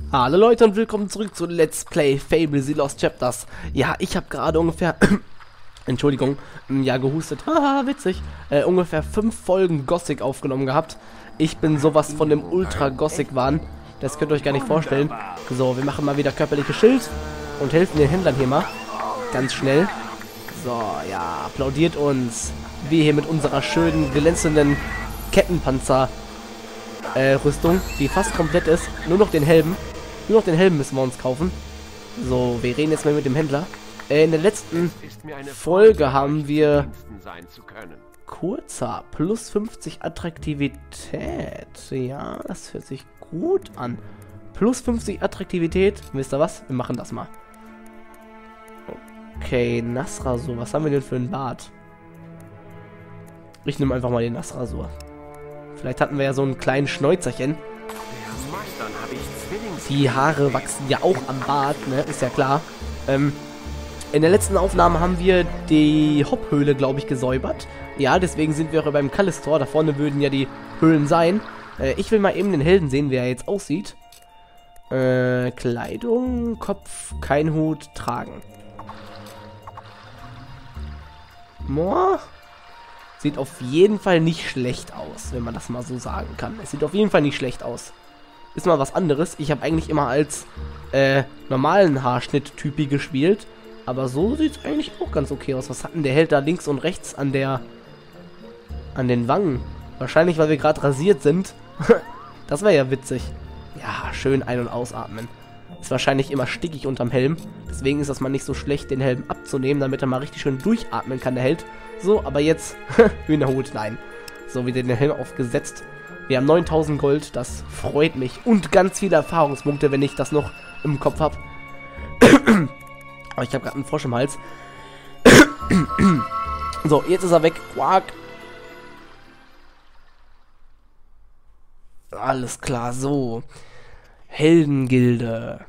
Hallo Leute und willkommen zurück zu Let's Play Fable The Lost Chapters. Ja, ich habe gerade ungefähr, Entschuldigung, ja gehustet, haha, witzig, ungefähr 5 Folgen Gothic aufgenommen gehabt. Ich bin sowas von dem Ultra-Gothic-Wahn, das könnt ihr euch gar nicht vorstellen. So, wir machen mal wieder körperliches Schild und helfen den Händlern hier mal, ganz schnell. So, ja, applaudiert uns, wir hier mit unserer schönen, glänzenden Kettenpanzer Rüstung, die fast komplett ist, nur noch den Helm. Nur noch den Helm müssen wir uns kaufen. So, wir reden jetzt mal mit dem Händler. In der letzten Folge haben wir kurzer plus 50 Attraktivität. Ja, das hört sich gut an. Plus 50 Attraktivität. Wisst ihr was? Wir machen das mal. Okay, Nassrasur. Was haben wir denn für einen Bart? Ich nehme einfach mal den Nassrasur. Vielleicht hatten wir ja so einen kleinen Schnäuzerchen. Die Haare wachsen ja auch am Bart, ne? Ist ja klar. In der letzten Aufnahme haben wir die Hop-Höhle, glaube ich, gesäubert. Ja, deswegen sind wir auch beim Callistor. Da vorne würden ja die Höhlen sein. Ich will mal eben den Helden sehen, wie er jetzt aussieht. Kleidung, Kopf, kein Hut, tragen. Moa. Sieht auf jeden Fall nicht schlecht aus, wenn man das mal so sagen kann. Es sieht auf jeden Fall nicht schlecht aus. Ist mal was anderes. Ich habe eigentlich immer als normalen Haarschnitt-Typi gespielt. Aber so sieht es eigentlich auch ganz okay aus. Was hat denn der Held da links und rechts an den Wangen? Wahrscheinlich, weil wir gerade rasiert sind. Das wäre ja witzig. Ja, schön ein- und ausatmen. Ist wahrscheinlich immer stickig unterm Helm. Deswegen ist das mal nicht so schlecht, den Helm abzunehmen, damit er mal richtig schön durchatmen kann, der Held. So, aber jetzt Hühnerhut, nein. So, wieder den Helm aufgesetzt. Wir haben 9000 Gold, das freut mich. Und ganz viele Erfahrungspunkte, wenn ich das noch im Kopf habe. Aber ich habe gerade einen Frosch im Hals. So, jetzt ist er weg. Quack. Alles klar, so. Heldengilde.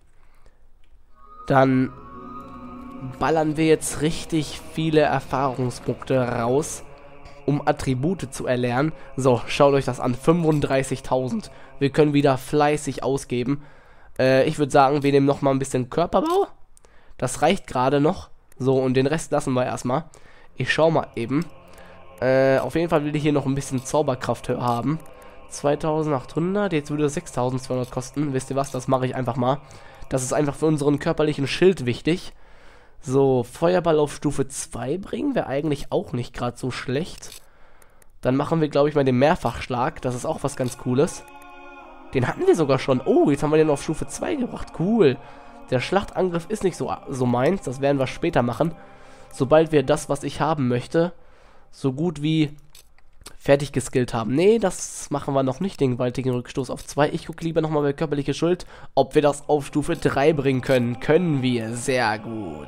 Dann ballern wir jetzt richtig viele Erfahrungspunkte raus, um Attribute zu erlernen. So, schaut euch das an. 35.000. Wir können wieder fleißig ausgeben. Ich würde sagen, wir nehmen nochmal ein bisschen Körperbau. Das reicht gerade noch. So, und den Rest lassen wir erstmal. Ich schau mal eben. Auf jeden Fall will ich hier noch ein bisschen Zauberkraft haben. 2800, jetzt würde es 6200 kosten. Wisst ihr was, das mache ich einfach mal. Das ist einfach für unseren körperlichen Schild wichtig. So, Feuerball auf Stufe 2 bringen wäre eigentlich auch nicht gerade so schlecht. Dann machen wir, glaube ich, mal den Mehrfachschlag. Das ist auch was ganz Cooles. Den hatten wir sogar schon. Oh, jetzt haben wir den auf Stufe 2 gebracht. Cool. Der Schlachtangriff ist nicht so meins. Das werden wir später machen. Sobald wir das, was ich haben möchte, so gut wie fertig geskillt haben. Nee, das machen wir noch nicht, den gewaltigen Rückstoß auf 2. Ich gucke lieber nochmal bei körperliche Schuld, ob wir das auf Stufe 3 bringen können. Können wir. Sehr gut.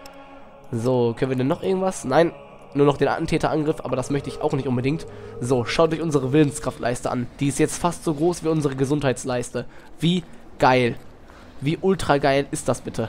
So, können wir denn noch irgendwas? Nein, nur noch den Attentäterangriff, aber das möchte ich auch nicht unbedingt. So, schaut euch unsere Willenskraftleiste an. Die ist jetzt fast so groß wie unsere Gesundheitsleiste. Wie geil. Wie ultra geil ist das bitte?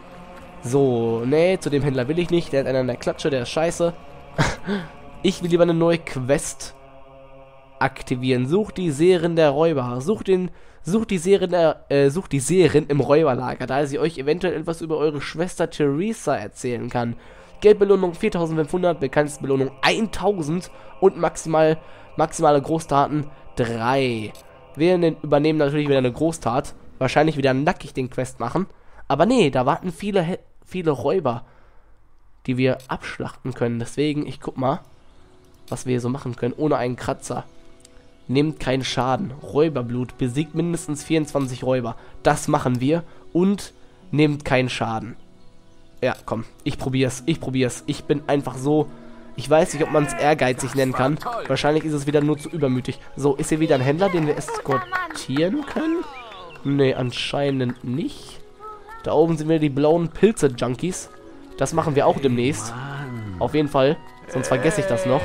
So, nee, zu dem Händler will ich nicht. Der hat einen an der Klatsche, der ist scheiße. Ich will lieber eine neue Quest aktivieren. Such die Seherin der Räuber. Such die Seherin im Räuberlager, da sie euch eventuell etwas über eure Schwester Theresa erzählen kann. Geldbelohnung 4500, Bekanntesbelohnung 1000 und maximale Großtaten 3. Wir übernehmen natürlich wieder eine Großtat. Wahrscheinlich wieder nackig den Quest machen. Aber nee, da warten viele Räuber, die wir abschlachten können. Deswegen, ich guck mal, was wir hier so machen können, ohne einen Kratzer. Nehmt keinen Schaden. Räuberblut besiegt mindestens 24 Räuber. Das machen wir. Und nehmt keinen Schaden. Ja, komm. Ich probier's. Ich bin einfach so... Ich weiß nicht, ob man es ehrgeizig nennen kann. Wahrscheinlich ist es wieder nur zu übermütig. So, ist hier wieder ein Händler, den wir eskortieren können? Nee, anscheinend nicht. Da oben sind wir die blauen Pilze-Junkies. Das machen wir auch demnächst. Auf jeden Fall. Sonst vergesse ich das noch.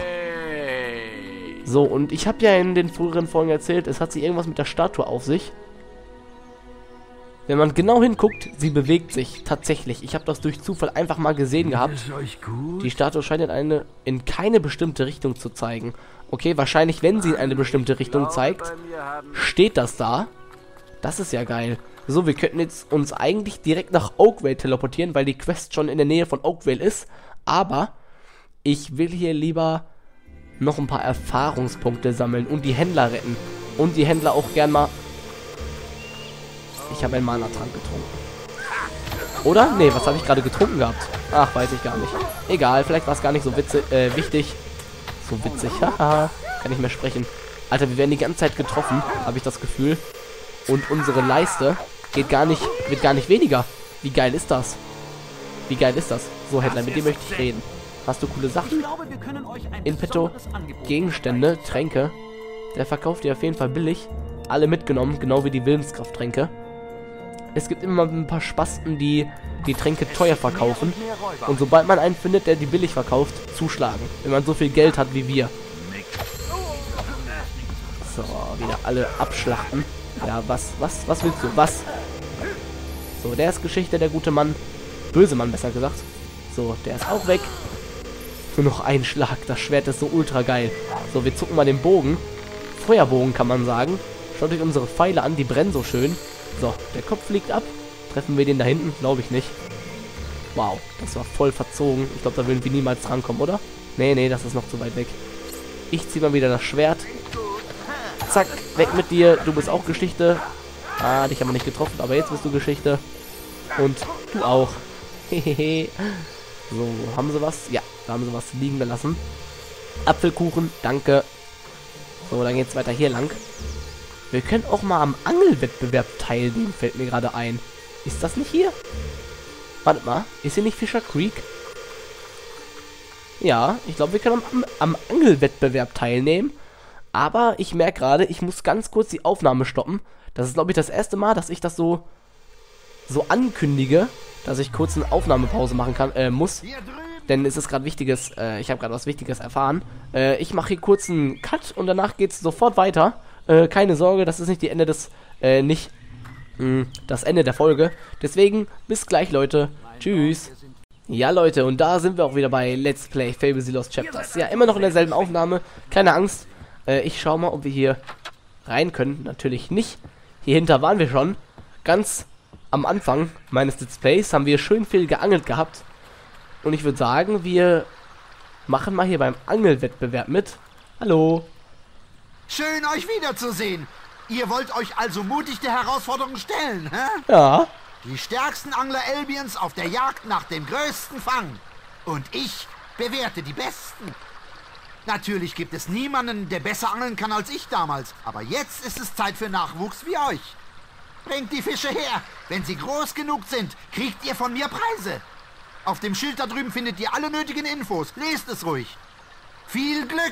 So, und ich habe ja in den früheren Folgen erzählt, es hat sich irgendwas mit der Statue auf sich. Wenn man genau hinguckt, sie bewegt sich tatsächlich. Ich habe das durch Zufall einfach mal gesehen gehabt. Die Statue scheint in keine bestimmte Richtung zu zeigen. Okay, wahrscheinlich, wenn sie in eine bestimmte Richtung zeigt, steht das da. Das ist ja geil. So, wir könnten jetzt uns eigentlich direkt nach Oakvale teleportieren, weil die Quest schon in der Nähe von Oakvale ist. Aber ich will hier lieber noch ein paar Erfahrungspunkte sammeln und die Händler retten. Und die Händler auch gern mal... Ich habe einen Mana-Trank getrunken. Oder? Nee, was habe ich gerade getrunken gehabt? Ach, weiß ich gar nicht. Egal, vielleicht war es gar nicht so wichtig. So witzig, haha. Kann nicht mehr sprechen. Alter, wir werden die ganze Zeit getroffen, habe ich das Gefühl. Und unsere Leiste wird gar nicht weniger. Wie geil ist das? Wie geil ist das? So, Händler, mit dem möchte ich reden. Hast du coole Sachen? In petto, Gegenstände, Tränke. Der verkauft die auf jeden Fall billig. Alle mitgenommen, genau wie die Willenskrafttränke. Es gibt immer ein paar Spasten, die die Tränke teuer verkaufen. Und sobald man einen findet, der die billig verkauft, zuschlagen. Wenn man so viel Geld hat wie wir. So, wieder alle abschlachten. Ja, was willst du? Was? So, der ist Geschichte, der gute Mann. Böse Mann, besser gesagt. So, der ist auch weg. Nur noch ein Schlag. Das Schwert ist so ultra geil. So, wir zucken mal den Bogen. Feuerbogen kann man sagen. Schaut euch unsere Pfeile an, die brennen so schön. So, der Kopf fliegt ab. Treffen wir den da hinten? Glaube ich nicht. Wow, das war voll verzogen. Ich glaube, da würden wir niemals drankommen, oder? Nee, das ist noch zu weit weg. Ich ziehe mal wieder das Schwert. Zack, weg mit dir. Du bist auch Geschichte. Ah, dich haben wir nicht getroffen, aber jetzt bist du Geschichte. Und du auch. Hehehe. So, haben sie was? Ja, da haben sie was liegen gelassen. Apfelkuchen, danke. So, dann geht's weiter hier lang. Wir können auch mal am Angelwettbewerb teilnehmen, fällt mir gerade ein. Ist das nicht hier? Warte mal, ist hier nicht Fisher Creek? Ja, ich glaube, wir können am Angelwettbewerb teilnehmen. Aber ich merke gerade, ich muss ganz kurz die Aufnahme stoppen. Das ist, glaube ich, das erste Mal, dass ich das so ankündige, dass ich kurz eine Aufnahmepause machen muss. Denn es ist gerade Wichtiges, ich habe gerade was Wichtiges erfahren. Ich mache hier kurz einen Cut und danach geht es sofort weiter. Keine Sorge, das ist nicht die Ende des, das Ende der Folge. Deswegen, bis gleich, Leute. Tschüss. Ja, Leute, und da sind wir auch wieder bei Let's Play Fable The Lost Chapters. Ja, immer noch in derselben Aufnahme. Keine Angst. Ich schau mal, ob wir hier rein können. Natürlich nicht. Hier hinter waren wir schon. Ganz am Anfang meines Let's Plays haben wir schön viel geangelt gehabt. Und ich würde sagen, wir machen mal hier beim Angelwettbewerb mit. Hallo. Schön, euch wiederzusehen. Ihr wollt euch also mutig der Herausforderung stellen, hä? Ja. Die stärksten Angler Albions auf der Jagd nach dem größten Fang. Und ich bewerte die Besten. Natürlich gibt es niemanden, der besser angeln kann als ich damals. Aber jetzt ist es Zeit für Nachwuchs wie euch. Bringt die Fische her. Wenn sie groß genug sind, kriegt ihr von mir Preise. Auf dem Schild da drüben findet ihr alle nötigen Infos. Lest es ruhig. Viel Glück.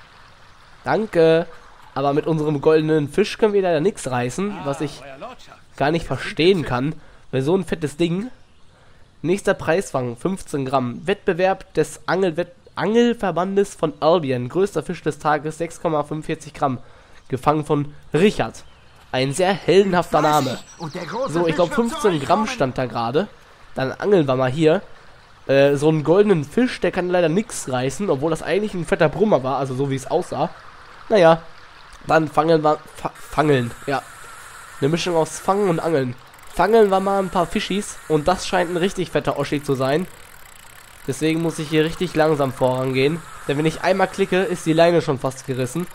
Danke. Aber mit unserem goldenen Fisch können wir leider nichts reißen, was ich gar nicht verstehen kann. Weil so ein fettes Ding. Nächster Preisfang, 15 Gramm. Wettbewerb des Angelverbandes von Albion. Größter Fisch des Tages, 6,45 Gramm. Gefangen von Richard. Ein sehr heldenhafter Name. So, ich glaube 15 Gramm stand da gerade. Dann angeln wir mal hier. So einen goldenen Fisch, der kann leider nichts reißen, obwohl das eigentlich ein fetter Brummer war, also so wie es aussah. Naja, dann fangen wir... Fangeln, ja. Eine Mischung aus Fangen und Angeln. Fangeln wir mal ein paar Fischis und das scheint ein richtig fetter Oschi zu sein. Deswegen muss ich hier richtig langsam vorangehen. Denn wenn ich einmal klicke, ist die Leine schon fast gerissen.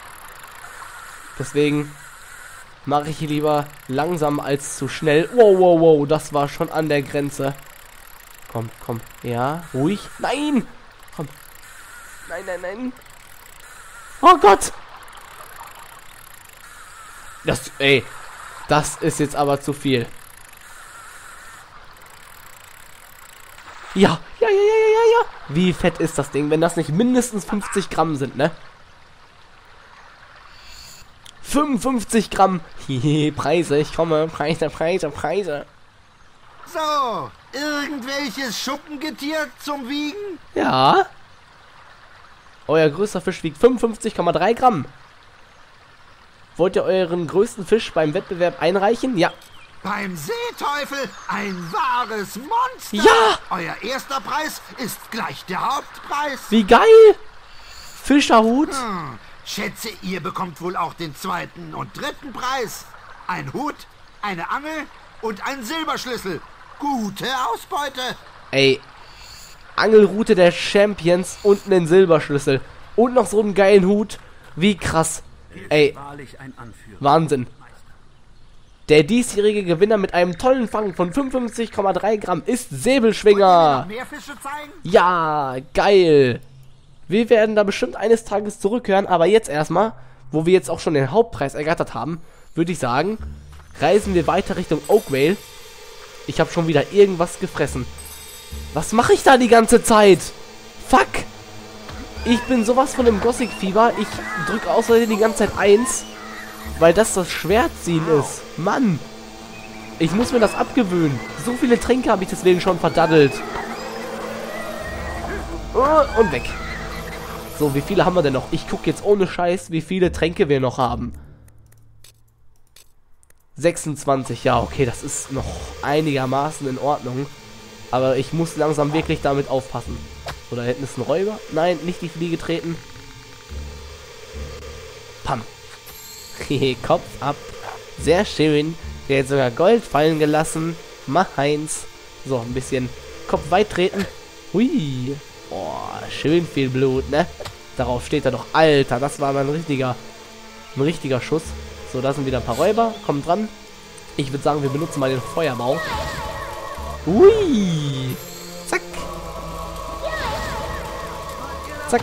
Deswegen mache ich hier lieber langsam als zu schnell. Wow, das war schon an der Grenze. Komm, ja, ruhig. Nein! Komm. Nein. Oh Gott! Das ist jetzt aber zu viel. Ja. Wie fett ist das Ding, wenn das nicht mindestens 50 Gramm sind, ne? 55 Gramm. Hihi, Preise, ich komme. Preise. So, irgendwelches Schuppengetier zum Wiegen? Ja. Euer größter Fisch wiegt 55,3 Gramm. Wollt ihr euren größten Fisch beim Wettbewerb einreichen? Ja. Beim Seeteufel ein wahres Monster. Ja. Euer erster Preis ist gleich der Hauptpreis. Wie geil. Fischerhut. Schätze, ihr bekommt wohl auch den zweiten und dritten Preis. Ein Hut eine Angel und ein Silberschlüssel. Gute Ausbeute. Ey, Angelroute der Champions und einen Silberschlüssel. Und noch so einen geilen Hut. Wie krass. Ey, Wahnsinn. Der diesjährige Gewinner mit einem tollen Fang von 55,3 Gramm ist Säbelschwinger. Mehr Fische zeigen? Ja, geil. Wir werden da bestimmt eines Tages zurückhören, aber jetzt erstmal, wo wir jetzt auch schon den Hauptpreis ergattert haben, würde ich sagen, reisen wir weiter Richtung Oakvale. Ich habe schon wieder irgendwas gefressen. Was mache ich da die ganze Zeit? Fuck. Ich bin sowas von dem Gothic-Fieber. Ich drücke außerdem die ganze Zeit 1, weil das Schwertziehen ist. Mann. Ich muss mir das abgewöhnen. So viele Tränke habe ich deswegen schon verdaddelt. Und weg. So, wie viele haben wir denn noch? Ich gucke jetzt ohne Scheiß, wie viele Tränke wir noch haben. 26, ja, okay, das ist noch einigermaßen in Ordnung. Aber ich muss langsam wirklich damit aufpassen. Oder hinten ist ein Räuber. Nein, nicht die Fliege treten. Pam. Kopf ab. Sehr schön. Der hat sogar Gold fallen gelassen. Mach eins. So, ein bisschen Kopf weit treten. Hui. Boah, schön viel Blut, ne? Darauf steht er doch. Alter, das war mal ein richtiger Schuss. So, da sind wieder ein paar Räuber. Kommt dran. Ich würde sagen, wir benutzen mal den Feuerbau. Hui. Zack. Zack.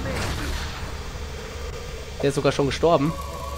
Der ist sogar schon gestorben.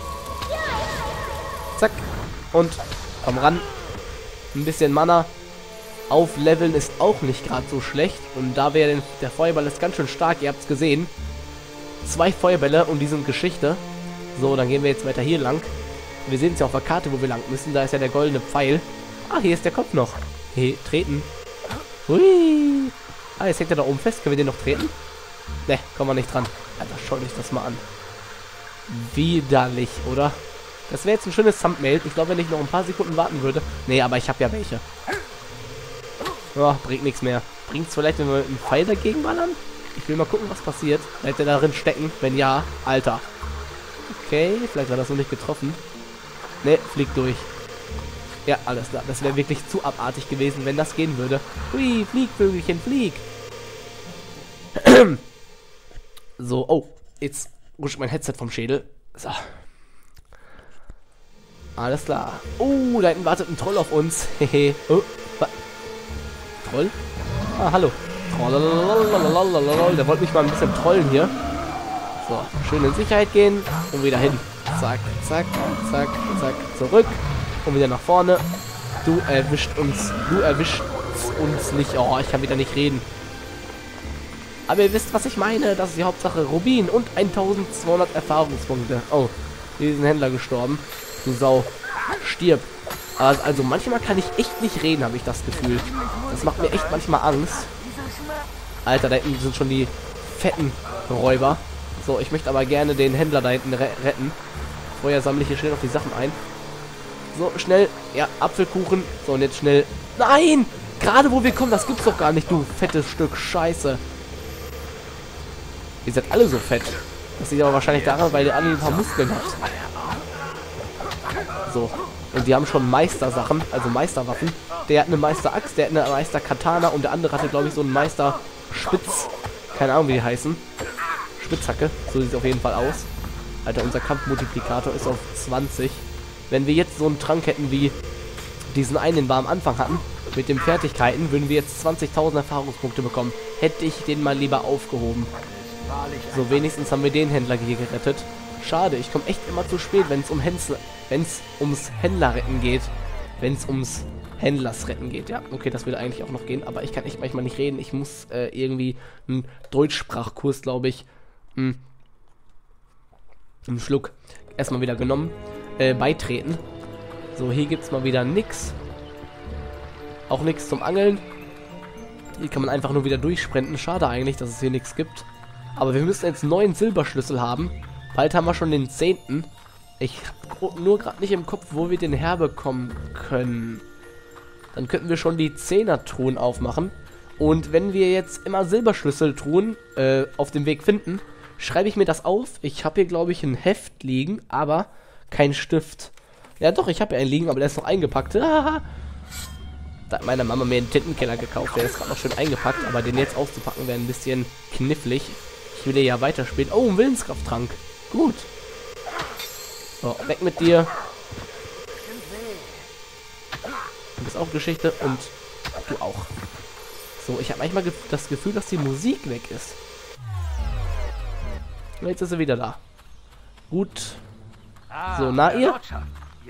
Zack. Und komm ran. Ein bisschen Mana. Aufleveln ist auch nicht gerade so schlecht. Und da der Feuerball ist ganz schön stark. Ihr habt es gesehen. 2 Feuerbälle und die sind Geschichte. So, dann gehen wir jetzt weiter hier lang. Wir sehen es ja auf der Karte, wo wir lang müssen. Da ist ja der goldene Pfeil. Ah, hier ist der Kopf noch. Hey, treten. Hui. Ah, jetzt hängt er da oben fest. Können wir den noch treten? Ne, kommen wir nicht dran. Alter, schau dich das mal an. Widerlich, oder? Das wäre jetzt ein schönes Thumbnail. Ich glaube, wenn ich noch ein paar Sekunden warten würde. Nee, aber ich habe ja welche. Oh, bringt nichts mehr. Bringt es vielleicht, wenn wir mit einem Pfeil dagegen ballern? Ich will mal gucken, was passiert. Bleibt der darin stecken? Wenn ja, Alter. Okay, vielleicht war das noch nicht getroffen. Ne, fliegt durch. Ja, alles klar. Das wäre wirklich zu abartig gewesen, wenn das gehen würde. Hui, flieg, Vögelchen, flieg. So, oh. Jetzt rutscht mein Headset vom Schädel. So. Alles klar. Oh, da hinten wartet ein Troll auf uns. Hehe. Oh, Troll? Ah, hallo. Der wollte mich mal ein bisschen trollen hier. So, schön in Sicherheit gehen und wieder hin. Zack, zack, zack, zack, zurück. Und wieder nach vorne. Du erwischst uns nicht. Oh, ich kann wieder nicht reden. Aber ihr wisst, was ich meine. Das ist die Hauptsache. Rubin und 1200 Erfahrungspunkte. Oh, hier ist ein Händler gestorben. Du Sau. Stirb. Also manchmal kann ich echt nicht reden, habe ich das Gefühl. Das macht mir echt manchmal Angst. Alter, da hinten sind schon die fetten Räuber. So, ich möchte aber gerne den Händler da hinten retten. Vorher sammle ich hier schnell noch die Sachen ein. So, schnell. Ja, Apfelkuchen. So, und jetzt schnell. Nein! Gerade wo wir kommen, das gibt's doch gar nicht, du fettes Stück Scheiße. Ihr seid alle so fett. Das liegt aber wahrscheinlich daran, weil der alle ein paar Muskeln hat. So. Und die haben schon Meistersachen, also Meisterwaffen. Der hat eine Meisteraxt, der hat eine Meister-Katana und der andere hatte, glaube ich, so einen Meister-Spitz. Keine Ahnung, wie die heißen. Spitzhacke. So sieht es auf jeden Fall aus. Alter, unser Kampfmultiplikator ist auf 20. Wenn wir jetzt so einen Trank hätten wie diesen einen, den wir am Anfang hatten, mit den Fertigkeiten, würden wir jetzt 20.000 Erfahrungspunkte bekommen. Hätte ich den mal lieber aufgehoben. So, wenigstens haben wir den Händler hier gerettet. Schade, ich komme echt immer zu spät, wenn es ums Händlerretten geht. Wenn es ums Händlersretten geht. Ja, okay, das würde eigentlich auch noch gehen, aber ich kann echt manchmal nicht reden. Ich muss irgendwie einen Deutschsprachkurs, glaube ich, einen Schluck erstmal wieder genommen, beitreten. So, hier gibt es mal wieder nix. Auch nichts zum Angeln. Hier kann man einfach nur wieder durchsprinten. Schade eigentlich, dass es hier nichts gibt. Aber wir müssen jetzt 9 Silberschlüssel haben. Bald haben wir schon den 10. Ich habe nur gerade nicht im Kopf, wo wir den herbekommen können. Dann könnten wir schon die 10er-Truhen aufmachen. Und wenn wir jetzt immer Silberschlüssel-Truhen auf dem Weg finden, schreibe ich mir das auf. Ich habe hier, glaube ich, ein Heft liegen, aber kein Stift. Ja doch, ich habe ja einen liegen, aber der ist noch eingepackt. Da hat meine Mama mir einen Tintenkeller gekauft. Der ist gerade noch schön eingepackt, aber den jetzt auszupacken wäre ein bisschen knifflig. Ich will ja weiterspielen. Oh, ein Willenskrafttrank. Gut. So, weg mit dir. Du bist auch Geschichte und du auch. So, ich habe manchmal das Gefühl, dass die Musik weg ist. Und jetzt ist sie wieder da. Gut. So, na ihr?